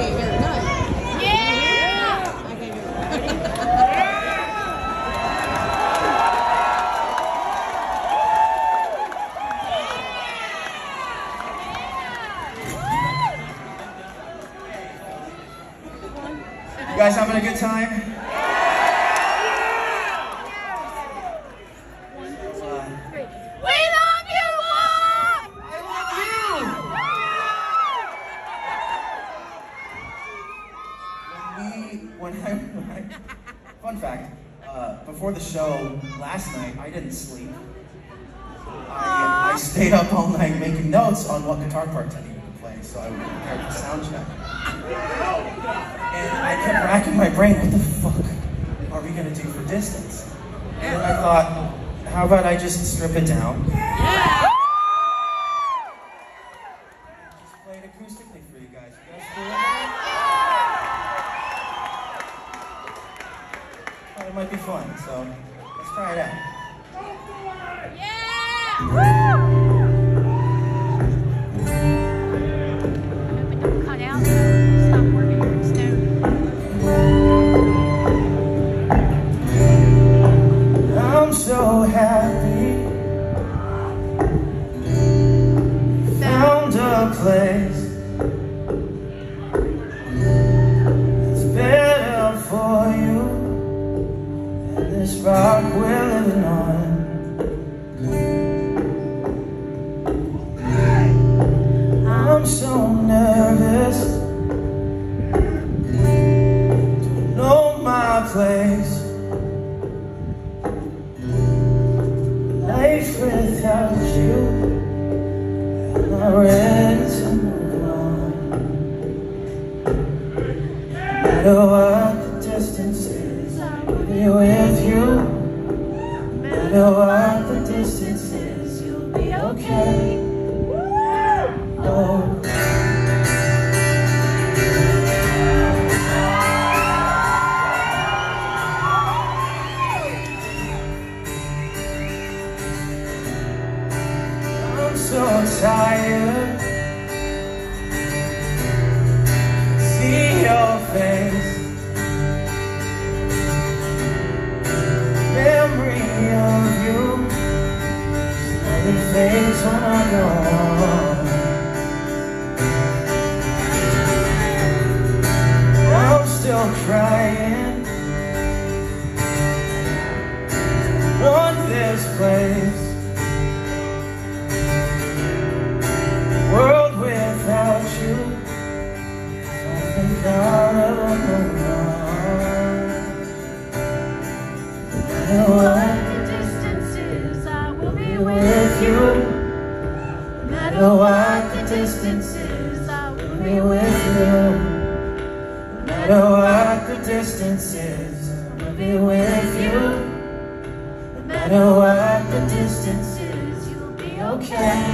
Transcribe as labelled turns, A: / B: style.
A: can't hear it. No. Yeah! I can't hear it.
B: You guys having a good time?
A: We love you, Mom!
B: I love you! Fun fact, before the show last night, I didn't sleep. I stayed up all night making notes on what guitar parts I needed to play, so I would prepare for sound check. And I kept racking my brain, what the fuck are we gonna do for Distance? And then I thought, how about I just strip it down?
A: Yeah!
B: Just play it acoustically for you guys. You guys cool? Thought it might be fun, so let's try it out.
A: Yeah! Cut out. Stop working your stone.
B: I'm so happy. Found a place that's better for you than this rock we're living on. I'm so nervous. Don't know my place. Life without you, I'm not ready to move on. No matter what the distance is, I'll be with you. No matter what the distance is, you'll be okay. Oh. I'm so tired. See your face. Memory of you slowly fades when I'm gone. I'm still crying. Want this place. World without you, don't think I'll ever move on. No matter what the distance is, I will be with you. No matter what the distance is, I will be with you. No matter what the distance is, I will be with you. No matter what the distance is, you'll be okay.